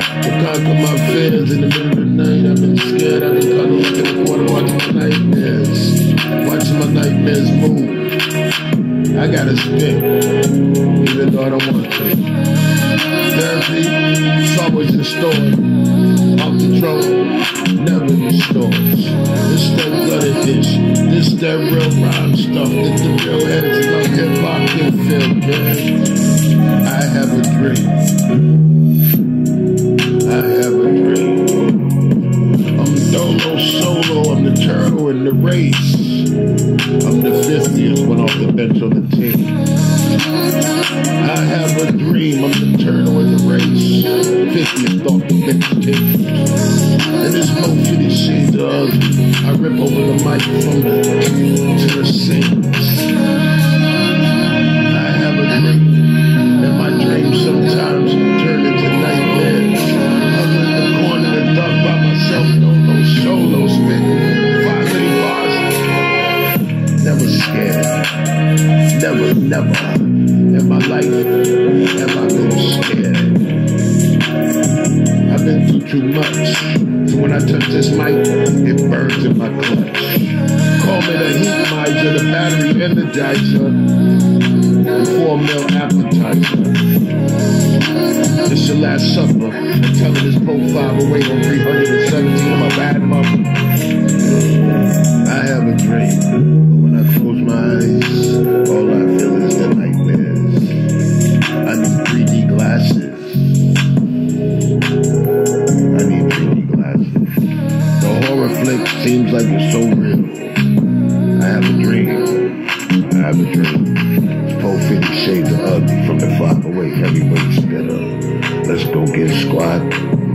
To conquer my fears in the middle of the night. I've been scared, I've been cuddled up in the corner watching my nightmares. Watching my nightmares move. I gotta spit, even though I don't want to. Therapy, it's always in stores. Off the throne, never in the stores. This that blooded dish, this that real rhyme stuff, that the real heads of hip-hop can feel, man. I have a dream. I have a dream. I'm Dolo Solo, I'm the turtle in the race. I'm the 50th one off the bench on the team. I have a dream, I'm the turtle in the race. 50th off the bench team. And this both 50 shades of ugly. I rip over the microphone to the scenes. I have a dream, and my dreams sometimes turn into nightmares. I'm in the corner and dark by myself, no solo spitting 5 little bars. Never scared, never in my life have I been scared. I've been through too much, so when I touch this mic, it burns in my clutch. Call me the heat miser, the battery energizer, the 4-meal appetizer. This your last supper, I'm telling this profile away on 317 of my bad mother. I have a dream, but when I close my eyes, all I feel is the nightmares. I need 3D glasses. I need 3D glasses. The horror flick seems like it's so real. I have a dream. I have a dream. 450 shades of ugly from the 508 heavyweight spitter. Let's go get squat.